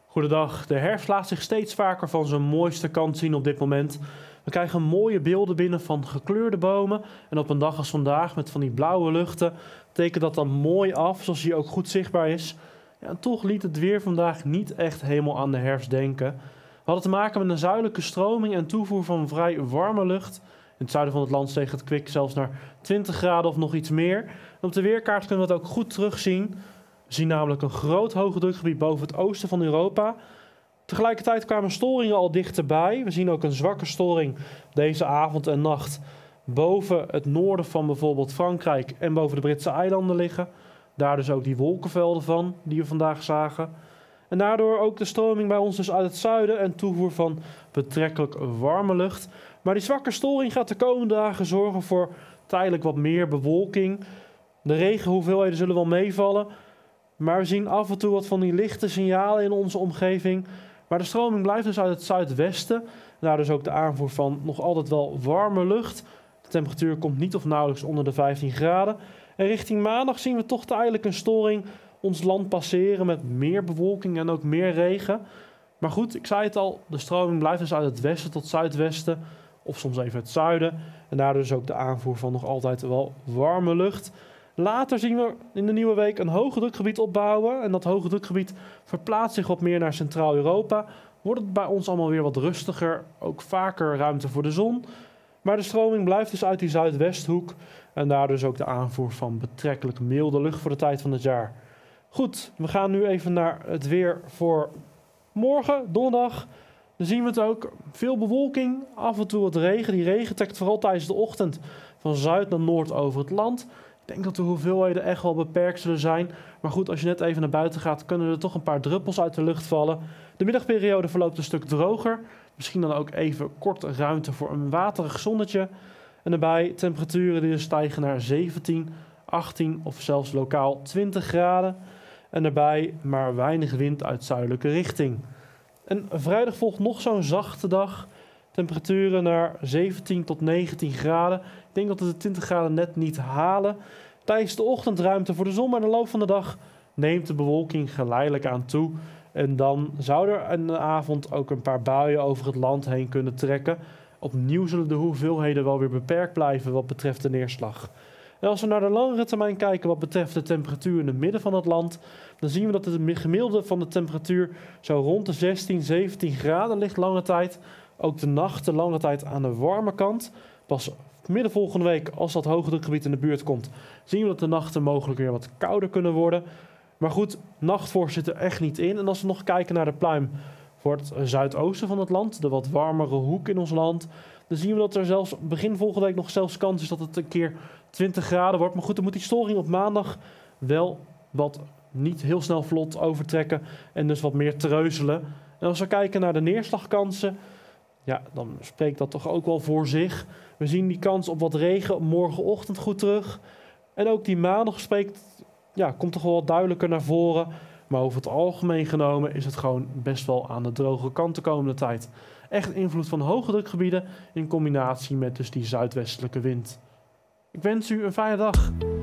Goedendag. De herfst laat zich steeds vaker van zijn mooiste kant zien op dit moment. We krijgen mooie beelden binnen van gekleurde bomen. En op een dag als vandaag met van die blauwe luchten tekent dat dan mooi af, zoals hier ook goed zichtbaar is. Ja, en toch liet het weer vandaag niet echt helemaal aan de herfst denken. We hadden te maken met een zuidelijke stroming en toevoer van vrij warme lucht. In het zuiden van het land steeg het kwik zelfs naar 20 graden of nog iets meer. En op de weerkaart kunnen we het ook goed terugzien. We zien namelijk een groot hoogdrukgebied boven het oosten van Europa. Tegelijkertijd kwamen storingen al dichterbij. We zien ook een zwakke storing deze avond en nacht boven het noorden van bijvoorbeeld Frankrijk en boven de Britse eilanden liggen. Daar dus ook die wolkenvelden van die we vandaag zagen. En daardoor ook de stroming bij ons dus uit het zuiden en toevoer van betrekkelijk warme lucht. Maar die zwakke storing gaat de komende dagen zorgen voor tijdelijk wat meer bewolking. De regenhoeveelheden zullen wel meevallen. Maar we zien af en toe wat van die lichte signalen in onze omgeving. Maar de stroming blijft dus uit het zuidwesten. Daar dus ook de aanvoer van nog altijd wel warme lucht. De temperatuur komt niet of nauwelijks onder de 15 graden. En richting maandag zien we toch tijdelijk een storing ons land passeren met meer bewolking en ook meer regen. Maar goed, ik zei het al, de stroming blijft dus uit het westen tot zuidwesten. Of soms even het zuiden. En daardoor dus ook de aanvoer van nog altijd wel warme lucht. Later zien we in de nieuwe week een hoge drukgebied opbouwen. En dat hoge drukgebied verplaatst zich wat meer naar Centraal-Europa. Wordt het bij ons allemaal weer wat rustiger. Ook vaker ruimte voor de zon. Maar de stroming blijft dus uit die zuidwesthoek. En daardoor dus ook de aanvoer van betrekkelijk milde lucht voor de tijd van het jaar. Goed, we gaan nu even naar het weer voor morgen, donderdag. Dan zien we het ook. Veel bewolking, af en toe wat regen. Die regen trekt vooral tijdens de ochtend van zuid naar noord over het land. Ik denk dat de hoeveelheden echt wel beperkt zullen zijn. Maar goed, als je net even naar buiten gaat, kunnen er toch een paar druppels uit de lucht vallen. De middagperiode verloopt een stuk droger. Misschien dan ook even kort ruimte voor een waterig zonnetje. En daarbij temperaturen die dus stijgen naar 17, 18 of zelfs lokaal 20 graden. En daarbij maar weinig wind uit zuidelijke richting. En vrijdag volgt nog zo'n zachte dag. Temperaturen naar 17 tot 19 graden. Ik denk dat we de 20 graden net niet halen. Tijdens de ochtend ruimte voor de zon, maar in de loop van de dag neemt de bewolking geleidelijk aan toe. En dan zou er in de avond ook een paar buien over het land heen kunnen trekken. Opnieuw zullen de hoeveelheden wel weer beperkt blijven wat betreft de neerslag. En als we naar de langere termijn kijken wat betreft de temperatuur in het midden van het land, dan zien we dat de gemiddelde van de temperatuur zo rond de 16, 17 graden ligt lange tijd. Ook de nachten lange tijd aan de warme kant. Pas midden volgende week, als dat hoogdrukgebied in de buurt komt, zien we dat de nachten mogelijk weer wat kouder kunnen worden. Maar goed, nachtvorst zit er echt niet in. En als we nog kijken naar de pluim voor het zuidoosten van het land, de wat warmere hoek in ons land, dan zien we dat er zelfs begin volgende week nog zelfs kans is dat het een keer 20 graden wordt. Maar goed, dan moet die storing op maandag wel wat niet heel snel vlot overtrekken en dus wat meer treuzelen. En als we kijken naar de neerslagkansen, ja, dan spreekt dat toch ook wel voor zich. We zien die kans op wat regen morgenochtend goed terug. En ook die maandag komt toch wel wat duidelijker naar voren. Maar over het algemeen genomen is het gewoon best wel aan de droge kant de komende tijd. Echt invloed van hoge drukgebieden in combinatie met dus die zuidwestelijke wind. Ik wens u een fijne dag.